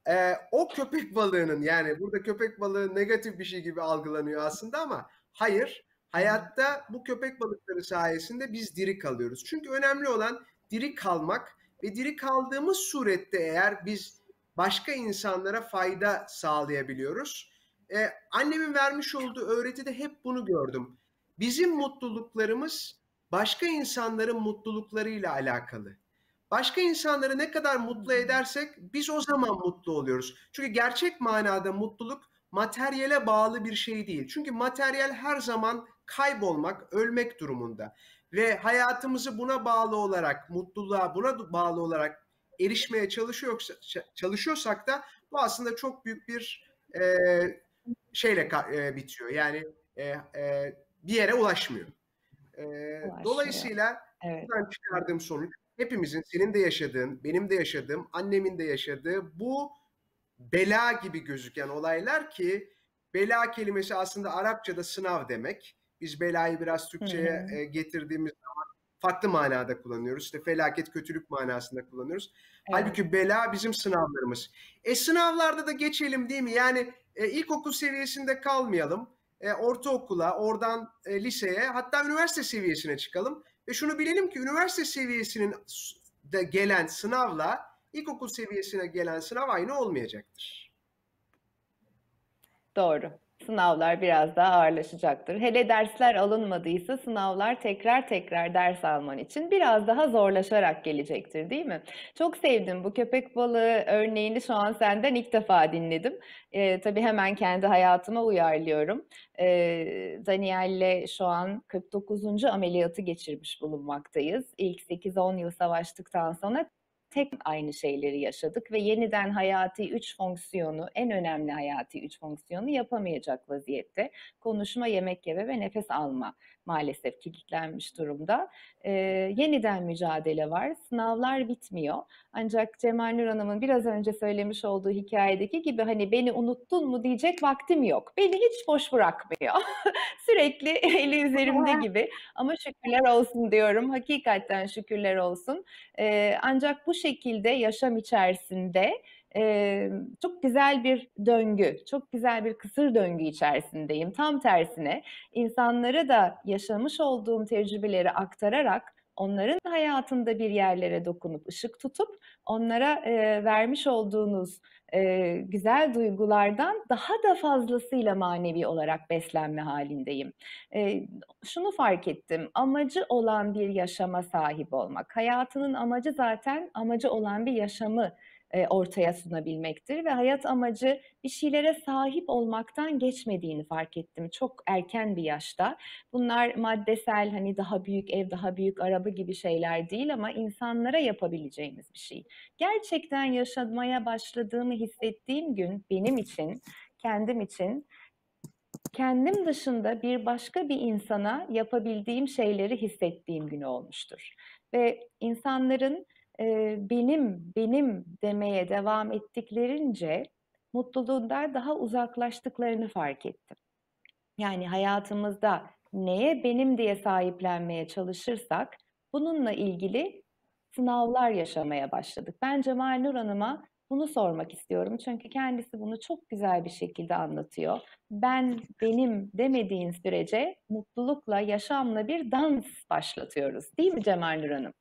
o köpek balığının yani burada köpek balığı negatif bir şey gibi algılanıyor aslında ama hayır. Hayatta bu köpek balıkları sayesinde biz diri kalıyoruz. Çünkü önemli olan diri kalmak ve diri kaldığımız surette eğer biz başka insanlara fayda sağlayabiliyoruz. Annemin vermiş olduğu öğretide hep bunu gördüm. Bizim mutluluklarımız başka insanların mutluluklarıyla alakalı. Başka insanları ne kadar mutlu edersek biz o zaman mutlu oluyoruz. Çünkü gerçek manada mutluluk materyale bağlı bir şey değil. Çünkü materyal her zaman kaybolmak, ölmek durumunda. Ve hayatımızı buna bağlı olarak, mutluluğa buna bağlı olarak erişmeye çalışıyorsak da bu aslında çok büyük bir şeyle bitiyor. Yani bir yere ulaşmıyor. Dolayısıyla buradan çıkardığım sonuç hepimizin, senin de yaşadığın, benim de yaşadığım, annemin de yaşadığı bu bela gibi gözüken olaylar ki bela kelimesi aslında Arapçada sınav demek. Biz belayı biraz Türkçe'ye getirdiğimiz zaman farklı manada kullanıyoruz. İşte felaket, kötülük manasında kullanıyoruz. Halbuki bela bizim sınavlarımız. Sınavlarda da geçelim değil mi? Yani ilkokul seviyesinde kalmayalım. Ortaokula, oradan liseye, hatta üniversite seviyesine çıkalım. Ve şunu bilelim ki üniversite seviyesinin de gelen sınavla ilkokul seviyesine gelen sınav aynı olmayacaktır. Doğru. Sınavlar biraz daha ağırlaşacaktır. Hele dersler alınmadıysa sınavlar tekrar tekrar ders alman için biraz daha zorlaşarak gelecektir, değil mi? Çok sevdim bu köpek balığı örneğini şu an senden ilk defa dinledim. Tabii hemen kendi hayatıma uyarlıyorum. Daniel'le şu an 49. ameliyatı geçirmiş bulunmaktayız. İlk 8-10 yıl savaştıktan sonra tek aynı şeyleri yaşadık ve yeniden hayati 3 fonksiyonu, en önemli hayati 3 fonksiyonu yapamayacak vaziyette. Konuşma, yemek yeme ve nefes alma maalesef kilitlenmiş durumda. Yeniden mücadele var. Sınavlar bitmiyor. Ancak Cemal Nur Hanım'ın biraz önce söylemiş olduğu hikayedeki gibi hani beni unuttun mu diyecek vaktim yok. Beni hiç boş bırakmıyor. Sürekli eli üzerimde gibi. Ama şükürler olsun diyorum. Hakikaten şükürler olsun. Ancak bu şekilde yaşam içerisinde çok güzel bir döngü, çok güzel bir kısır döngü içerisindeyim. Tam tersine insanlara da yaşamış olduğum tecrübeleri aktararak onların hayatında bir yerlere dokunup ışık tutup onlara vermiş olduğunuz güzel duygulardan daha da fazlasıyla manevi olarak beslenme halindeyim. Şunu fark ettim, amacı olan bir yaşama sahip olmak. Hayatının amacı zaten amacı olan bir yaşamı ortaya sunabilmektir ve hayat amacı bir şeylere sahip olmaktan geçmediğini fark ettim çok erken bir yaşta. Bunlar maddesel hani daha büyük ev, daha büyük araba gibi şeyler değil ama insanlara yapabileceğimiz bir şey. Gerçekten yaşamaya başladığımı hissettiğim gün benim için, kendim için kendim dışında bir başka bir insana yapabildiğim şeyleri hissettiğim gün olmuştur. Ve insanların benim demeye devam ettiklerince mutluluğundan daha uzaklaştıklarını fark ettim. Yani hayatımızda neye benim diye sahiplenmeye çalışırsak bununla ilgili sınavlar yaşamaya başladık. Ben Cemal Nur Hanım'a bunu sormak istiyorum. Çünkü kendisi bunu çok güzel bir şekilde anlatıyor. Benim demediğin sürece mutlulukla, yaşamla bir dans başlatıyoruz. Değil mi Cemal Nur Hanım?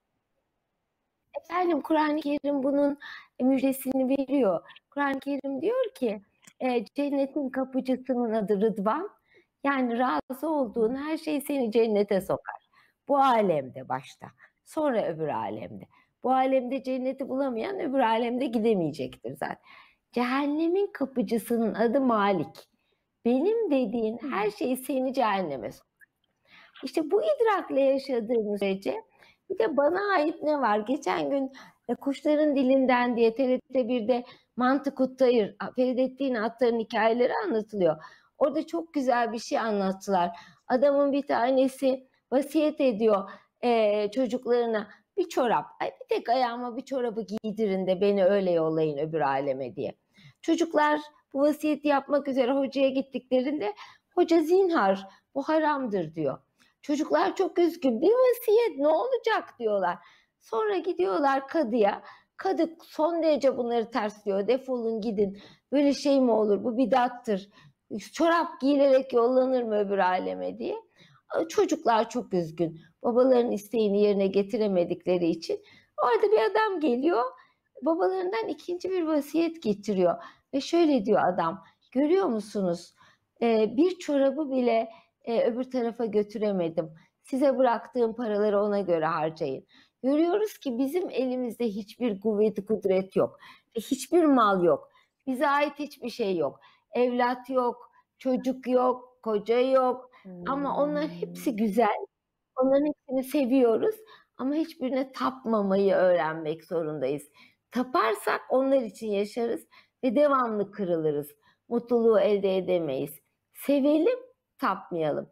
Efendim Kur'an-ı Kerim bunun müjdesini veriyor. Kur'an-ı Kerim diyor ki cennetin kapıcısının adı Rıdvan. Yani razı olduğun her şey seni cennete sokar. Bu alemde başta. Sonra öbür alemde. Bu alemde cenneti bulamayan öbür alemde gidemeyecektir zaten. Cehennemin kapıcısının adı Malik. Benim dediğin her şey seni cehenneme sokar. İşte bu idrakle yaşadığımız sürece bir de bana ait ne var? Geçen gün Kuşların Dilinden diye TRT1'de Mantık Uttayır, Feridettin Attar'ın hikayeleri anlatılıyor. Orada çok güzel bir şey anlattılar. Adamın bir tanesi vasiyet ediyor çocuklarına bir çorap. Bir tek ayağıma bir çorabı giydirin de beni öyle yollayın öbür aleme diye. Çocuklar bu vasiyeti yapmak üzere hocaya gittiklerinde hoca zinhar bu haramdır diyor. Çocuklar çok üzgün. Bir vasiyet ne olacak diyorlar. Sonra gidiyorlar kadıya. Kadı son derece bunları tersliyor. Defolun gidin. Böyle şey mi olur? Bu bidattır. Çorap giyilerek yollanır mı öbür aleme diye. Çocuklar çok üzgün. Babaların isteğini yerine getiremedikleri için. Orada bir adam geliyor. Babalarından ikinci bir vasiyet getiriyor. Ve şöyle diyor adam. Görüyor musunuz? Bir çorabı bile öbür tarafa götüremedim. Size bıraktığım paraları ona göre harcayın. Görüyoruz ki bizim elimizde hiçbir kuvvet, kudret yok. Ve hiçbir mal yok. Bize ait hiçbir şey yok. Evlat yok, çocuk yok, koca yok. Ama onların hepsi güzel. Onların hepsini seviyoruz. Ama hiçbirine tapmamayı öğrenmek zorundayız. Taparsak onlar için yaşarız ve devamlı kırılırız. Mutluluğu elde edemeyiz. Sevelim, tapmayalım.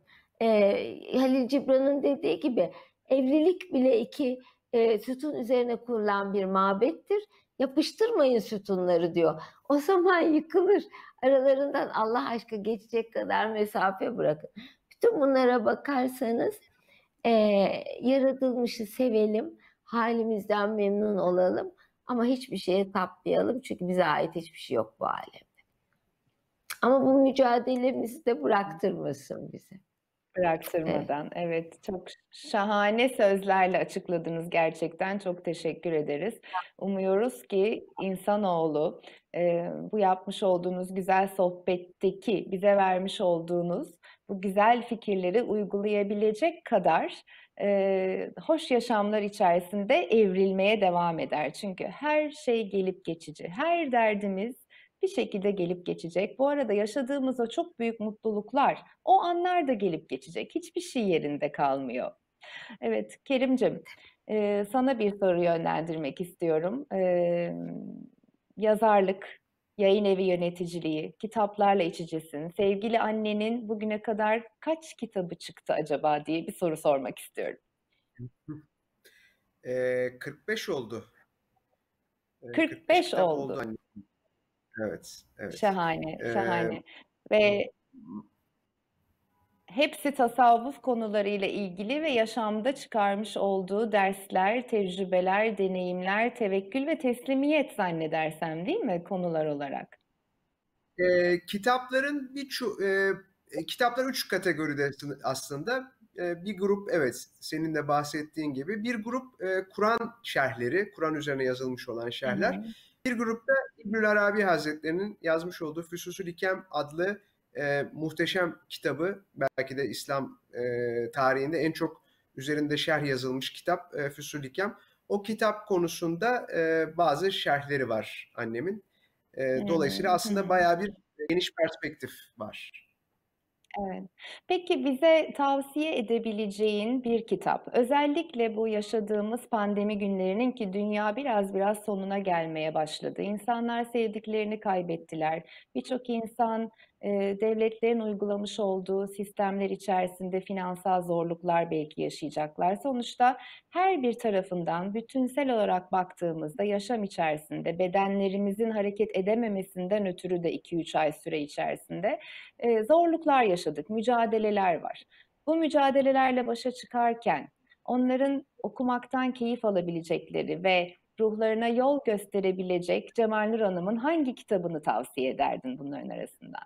Halil Cibran'ın dediği gibi evlilik bile iki sütun üzerine kurulan bir mabettir. Yapıştırmayın sütunları diyor. O zaman yıkılır. Aralarından Allah aşkı geçecek kadar mesafe bırakın. Bütün bunlara bakarsanız Yaratılmışı sevelim, halimizden memnun olalım ama hiçbir şeye tapmayalım çünkü bize ait hiçbir şey yok bu alemde. Ama bu mücadelemizi de bıraktırmasın bizi. Bıraktırmadan. Evet, çok şahane sözlerle açıkladınız gerçekten. Çok teşekkür ederiz. Umuyoruz ki insanoğlu bu yapmış olduğunuz güzel sohbetteki bize vermiş olduğunuz bu güzel fikirleri uygulayabilecek kadar hoş yaşamlar içerisinde evrilmeye devam eder. Çünkü her şey gelip geçici. Her derdimiz bir şekilde gelip geçecek. Bu arada yaşadığımız o çok büyük mutluluklar, o anlar da gelip geçecek. Hiçbir şey yerinde kalmıyor. Evet, Kerimcim, sana bir soru yönlendirmek istiyorum. Yazarlık, yayın evi yöneticiliği, kitaplarla iç içesin. Sevgili annenin bugüne kadar kaç kitabı çıktı acaba diye bir soru sormak istiyorum. 45 oldu. 45 kitap oldu. annem. Evet, evet. Şahane, Ee, şahane. Ve hepsi tasavvuf konularıyla ilgili ve yaşamda çıkarmış olduğu dersler, tecrübeler, deneyimler, tevekkül ve teslimiyet zannedersem, değil mi konular olarak? kitapların kitaplar 3 kategoride aslında. Bir grup, evet, senin de bahsettiğin gibi bir grup Kur'an şerhleri, Kur'an üzerine yazılmış olan Hı şerhler. hı. Bir grupta İbnül Arabi Hazretleri'nin yazmış olduğu Füsusül Hikem adlı muhteşem kitabı, belki de İslam tarihinde en çok üzerinde şerh yazılmış kitap Füsusül Hikem. O kitap konusunda bazı şerhleri var annemin. Dolayısıyla aslında bayağı bir geniş perspektif var. Evet. Peki bize tavsiye edebileceğin bir kitap, özellikle bu yaşadığımız pandemi günlerinin ki dünya biraz sonuna gelmeye başladı. İnsanlar sevdiklerini kaybettiler. Birçok insan devletlerin uygulamış olduğu sistemler içerisinde finansal zorluklar belki yaşayacaklar. Sonuçta her bir tarafından bütünsel olarak baktığımızda yaşam içerisinde bedenlerimizin hareket edememesinden ötürü de 2-3 ay süre içerisinde zorluklar yaşadık, mücadeleler var. Bu mücadelelerle başa çıkarken onların okumaktan keyif alabilecekleri ve ruhlarına yol gösterebilecek Cemal Nur Hanım'ın hangi kitabını tavsiye ederdin bunların arasından?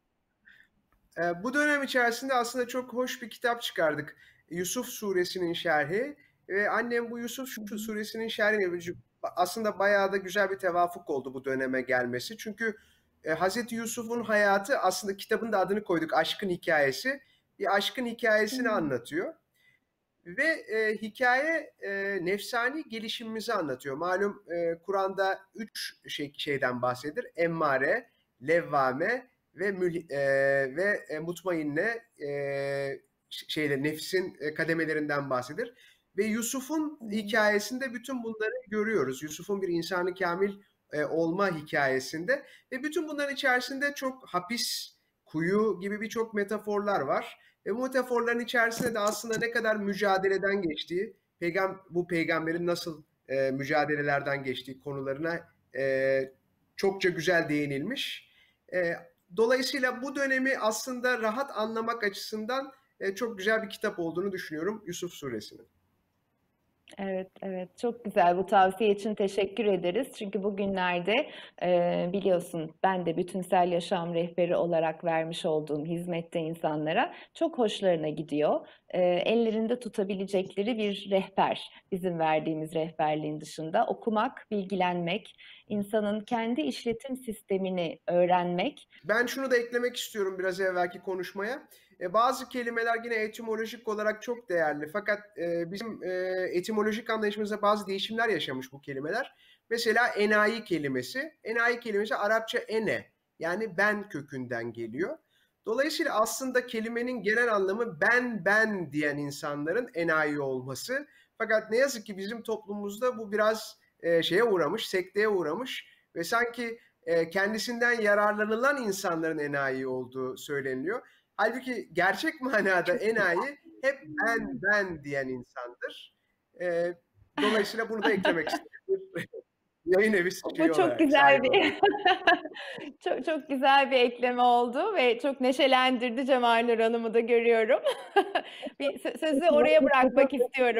Bu dönem içerisinde aslında çok hoş bir kitap çıkardık. Yusuf Suresinin şerhi ve annem bu Yusuf Suresinin şerhini aslında bayağı da güzel bir tevafuk oldu bu döneme gelmesi. Çünkü Hazreti Yusuf'un hayatı, aslında kitabın da adını koyduk, Aşkın Hikayesi. Bir aşkın hikayesini anlatıyor. Ve hikaye nefsani gelişimimizi anlatıyor. Malum Kur'an'da 3 şeyden bahsedilir. Emmare, levvame ve mutmainne nefsin kademelerinden bahsedilir. Ve Yusuf'un hikayesinde bütün bunları görüyoruz. Yusuf'un bir insanı kamil olma hikayesinde ve bütün bunların içerisinde çok hapis, kuyu gibi birçok metaforlar var. Ve bu metaforların içerisinde de aslında ne kadar mücadeleden geçtiği, bu peygamberin nasıl mücadelelerden geçtiği konularına çokça güzel değinilmiş. Dolayısıyla bu dönemi aslında rahat anlamak açısından çok güzel bir kitap olduğunu düşünüyorum Yusuf Suresinin. Evet, evet, çok güzel. Bu tavsiye için teşekkür ederiz. Çünkü bugünlerde biliyorsun ben de bütünsel yaşam rehberi olarak vermiş olduğum hizmette insanlara çok hoşlarına gidiyor. Ellerinde tutabilecekleri bir rehber, bizim verdiğimiz rehberliğin dışında okumak, bilgilenmek, insanın kendi işletim sistemini öğrenmek. Ben şunu da eklemek istiyorum biraz evvelki konuşmaya. Bazı kelimeler yine etimolojik olarak çok değerli. Fakat bizim etimolojik anlayışımızda bazı değişimler yaşamış bu kelimeler. Mesela enayi kelimesi. Enayi kelimesi Arapça ene, yani ben kökünden geliyor. Dolayısıyla aslında kelimenin genel anlamı ben diyen insanların enayi olması. Fakat ne yazık ki bizim toplumumuzda bu biraz sekteye uğramış ve sanki kendisinden yararlanılan insanların enayi olduğu söyleniliyor. Halbuki gerçek manada enayi hep ben diyen insandır. Dolayısıyla bunu da eklemek istedim. Yayın evi Bu CEO çok olarak güzel sahibi bir olarak. çok güzel bir ekleme oldu ve çok neşelendirdi Cemal Hanım'ı da görüyorum. Bir sözü oraya bırakmak istiyorum.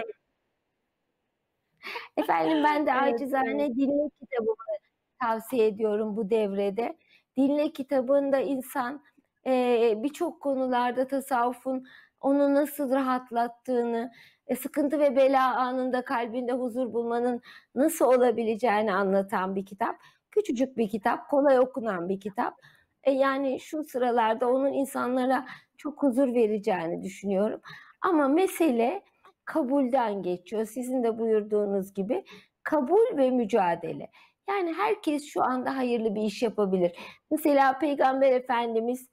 Efendim ben de Evet, acizane Dinle kitabımı tavsiye ediyorum bu devrede. Dinle kitabında insan birçok konularda tasavvufun onu nasıl rahatlattığını, sıkıntı ve bela anında kalbinde huzur bulmanın nasıl olabileceğini anlatan bir kitap. Küçücük bir kitap, kolay okunan bir kitap. Yani şu sıralarda onun insanlara çok huzur vereceğini düşünüyorum. Ama mesele kabulden geçiyor. Sizin de buyurduğunuz gibi kabul ve mücadele. Yani herkes şu anda hayırlı bir iş yapabilir. Mesela Peygamber Efendimiz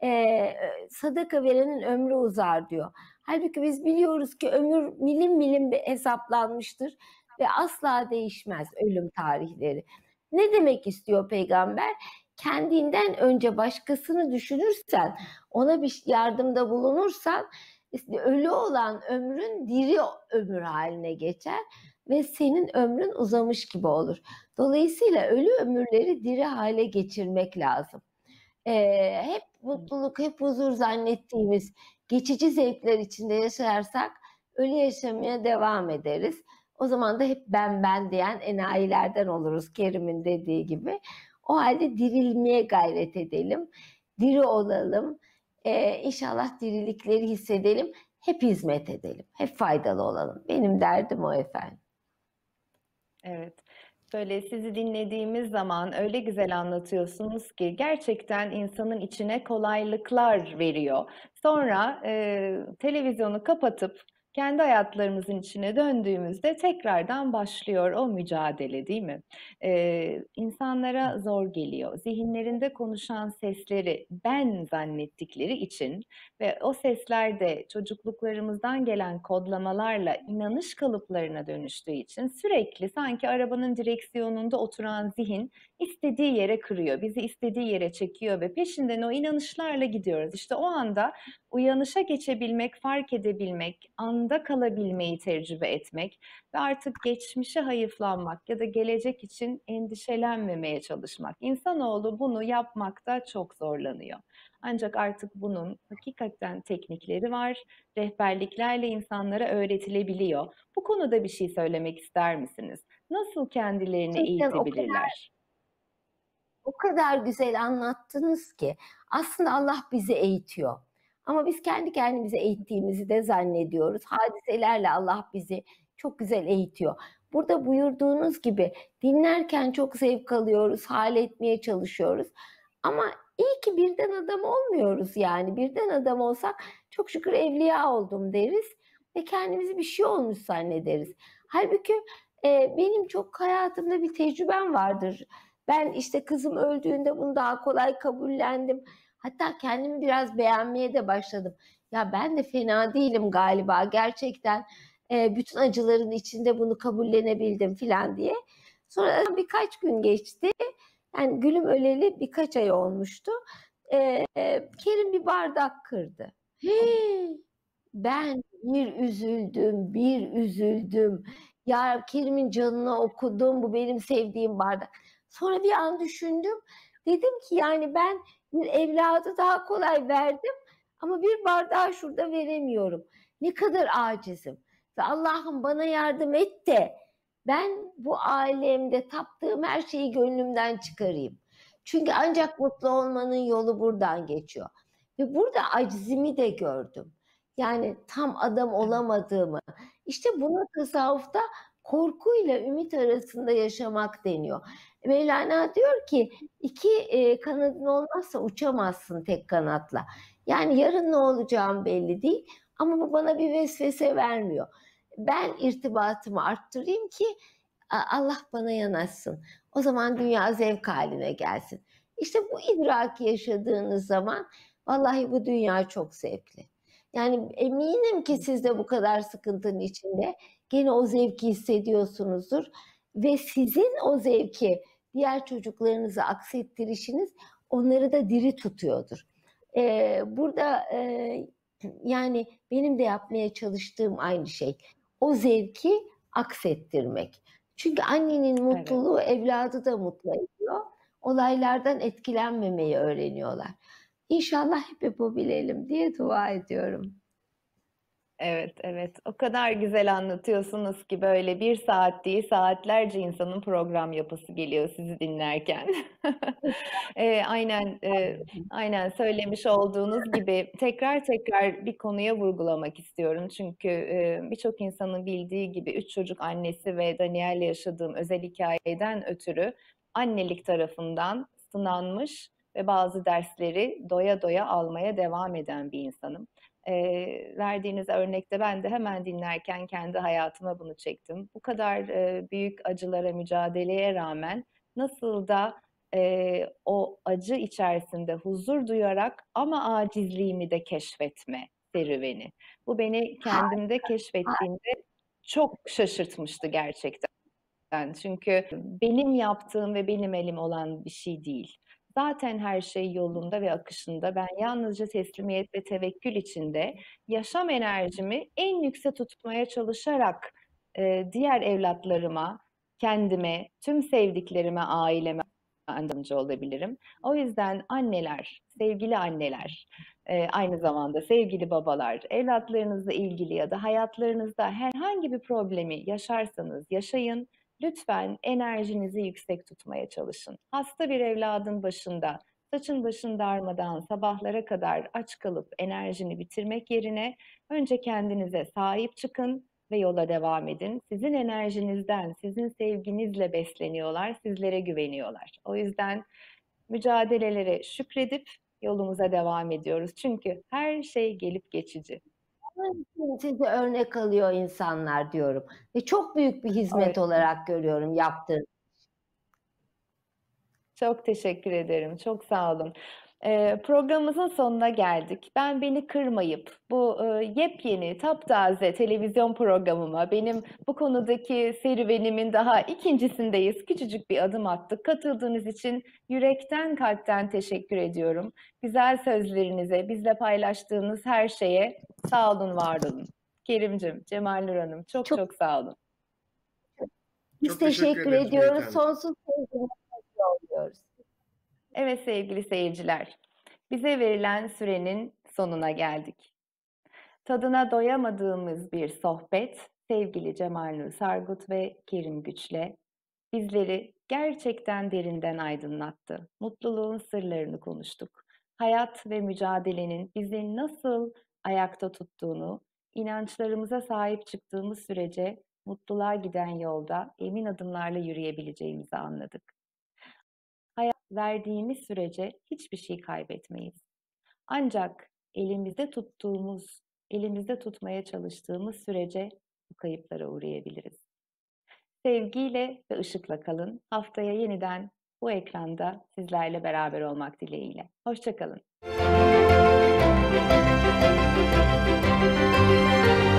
sadaka verenin ömrü uzar diyor. Halbuki biz biliyoruz ki ömür milim milim hesaplanmıştır ve asla değişmez ölüm tarihleri. Ne demek istiyor Peygamber? Kendinden önce başkasını düşünürsen, ona bir yardımda bulunursan, işte ölü olan ömrün diri ömür haline geçer ve senin ömrün uzamış gibi olur. Dolayısıyla ölü ömürleri diri hale geçirmek lazım. Hep mutluluk, hep huzur zannettiğimiz geçici zevkler içinde yaşarsak ölü yaşamaya devam ederiz. O zaman da hep ben diyen enayilerden oluruz Kerim'in dediği gibi. O halde dirilmeye gayret edelim, diri olalım. İnşallah dirilikleri hissedelim, hep hizmet edelim, hep faydalı olalım. Benim derdim o efendim. Evet. Böyle sizi dinlediğimiz zaman öyle güzel anlatıyorsunuz ki gerçekten insanın içine kolaylıklar veriyor. Sonra televizyonu kapatıp kendi hayatlarımızın içine döndüğümüzde tekrardan başlıyor o mücadele, değil mi? İnsanlara zor geliyor. Zihinlerinde konuşan sesleri ben zannettikleri için ve o sesler de çocukluklarımızdan gelen kodlamalarla inanış kalıplarına dönüştüğü için sürekli sanki arabanın direksiyonunda oturan zihin istediği yere kırıyor, bizi istediği yere çekiyor ve peşinden o inanışlarla gidiyoruz. İşte o anda uyanışa geçebilmek, fark edebilmek, anda kalabilmeyi tecrübe etmek ve artık geçmişe hayıflanmak ya da gelecek için endişelenmemeye çalışmak. İnsanoğlu bunu yapmakta çok zorlanıyor. Ancak artık bunun hakikaten teknikleri var, rehberliklerle insanlara öğretilebiliyor. Bu konuda bir şey söylemek ister misiniz? Nasıl kendilerini Gerçekten eğitebilirler? o kadar güzel anlattınız ki aslında Allah bizi eğitiyor. Ama biz kendi kendimize eğittiğimizi de zannediyoruz. Hadiselerle Allah bizi çok güzel eğitiyor. Burada buyurduğunuz gibi dinlerken çok zevk alıyoruz, hal etmeye çalışıyoruz. Ama iyi ki birden adam olmuyoruz yani. Birden adam olsak çok şükür evliya oldum deriz ve kendimizi bir şey olmuş zannederiz. Halbuki benim çok hayatımda bir tecrübem vardır. Ben işte kızım öldüğünde bunu daha kolay kabullendim. Hatta kendimi biraz beğenmeye de başladım. Ya ben de fena değilim galiba gerçekten bütün acıların içinde bunu kabullenebildim falan diye. Sonra birkaç gün geçti. Yani gülüm öleli birkaç ay olmuştu. Kerim bir bardak kırdı. Ben bir üzüldüm, bir üzüldüm. Ya Kerim'in canına okudum, bu benim sevdiğim bardak. Sonra bir an düşündüm. Dedim ki yani ben bir evladı daha kolay verdim ama bir bardağı şurada veremiyorum. Ne kadar acizim. Ve Allah'ım bana yardım et de ben bu alemde taptığım her şeyi gönlümden çıkarayım. Çünkü ancak mutlu olmanın yolu buradan geçiyor. Ve burada acizimi de gördüm. Yani tam adam olamadığımı. İşte buna tasavvufta korkuyla ümit arasında yaşamak deniyor. Mevlana diyor ki iki kanadın olmazsa uçamazsın tek kanatla. Yani yarın ne olacağım belli değil ama bu bana bir vesvese vermiyor. Ben irtibatımı arttırayım ki Allah bana yanaşsın. O zaman dünya zevk haline gelsin. İşte bu idraki yaşadığınız zaman vallahi bu dünya çok zevkli. Yani eminim ki siz de bu kadar sıkıntının içinde gene o zevki hissediyorsunuzdur. Ve sizin o zevki diğer çocuklarınıza aksettirişiniz onları da diri tutuyordur. Burada yani benim de yapmaya çalıştığım aynı şey. O zevki aksettirmek. Çünkü annenin mutluluğu evladı da mutlu ediyor. Olaylardan etkilenmemeyi öğreniyorlar. İnşallah hep yapabilelim diye dua ediyorum. Evet, evet. O kadar güzel anlatıyorsunuz ki böyle bir saat değil, saatlerce insanın program yapısı geliyor sizi dinlerken. Aynen, aynen söylemiş olduğunuz gibi tekrar tekrar bir konuya vurgulamak istiyorum. Çünkü birçok insanın bildiği gibi 3 çocuk annesi ve Daniel'le yaşadığım özel hikayeden ötürü annelik tarafından sınanmış ve bazı dersleri doya doya almaya devam eden bir insanım. Verdiğiniz örnekte ben de hemen dinlerken kendi hayatıma bunu çektim. Bu kadar büyük acılara, mücadeleye rağmen nasıl da o acı içerisinde huzur duyarak ama acizliğimi de keşfetme serüveni. Bu beni kendimde keşfettiğimde çok şaşırtmıştı gerçekten. Çünkü benim yaptığım ve benim elim olan bir şey değil. Zaten her şey yolunda ve akışında. Ben yalnızca teslimiyet ve tevekkül içinde yaşam enerjimi en yükse tutmaya çalışarak diğer evlatlarıma, kendime, tüm sevdiklerime, aileme yardımcı olabilirim. O yüzden anneler, sevgili anneler, aynı zamanda sevgili babalar, evlatlarınızla ilgili ya da hayatlarınızda herhangi bir problemi yaşarsanız yaşayın. Lütfen enerjinizi yüksek tutmaya çalışın. Hasta bir evladın başında, saçın başın darmadan sabahlara kadar aç kalıp enerjini bitirmek yerine önce kendinize sahip çıkın ve yola devam edin. Sizin enerjinizden, sizin sevginizle besleniyorlar, sizlere güveniyorlar. O yüzden mücadelelere şükredip yolumuza devam ediyoruz. Çünkü her şey gelip geçici. Sizi örnek alıyor insanlar diyorum. Ve çok büyük bir hizmet olarak görüyorum yaptığınız. Çok teşekkür ederim. Çok sağ olun. Programımızın sonuna geldik. Ben beni kırmayıp bu yepyeni, taptaze televizyon programıma, benim bu konudaki serüvenimin daha ikincisindeyiz. Küçücük bir adım attık. Katıldığınız için yürekten, kalpten teşekkür ediyorum. Güzel sözlerinize, bizle paylaştığınız her şeye sağ olun, var olun. Kerimcim, Cemal Nur Hanım çok çok sağ olun. Biz Çok teşekkür teşekkür ederiz ediyoruz. Melike Hanım. Sonsuz sevgilerimizi yolluyoruz. Evet sevgili seyirciler, bize verilen sürenin sonuna geldik. Tadına doyamadığımız bir sohbet sevgili Cemal Nur Sargut ve Kerim Güç'le bizleri gerçekten derinden aydınlattı. Mutluluğun sırlarını konuştuk. Hayat ve mücadelenin bizi nasıl ayakta tuttuğunu, inançlarımıza sahip çıktığımız sürece mutluluğa giden yolda emin adımlarla yürüyebileceğimizi anladık. Hayat verdiğimiz sürece hiçbir şey kaybetmeyiz. Ancak elimizde tutmaya çalıştığımız sürece bu kayıplara uğrayabiliriz. Sevgiyle ve ışıkla kalın. Haftaya yeniden bu ekranda sizlerle beraber olmak dileğiyle. Hoşça kalın.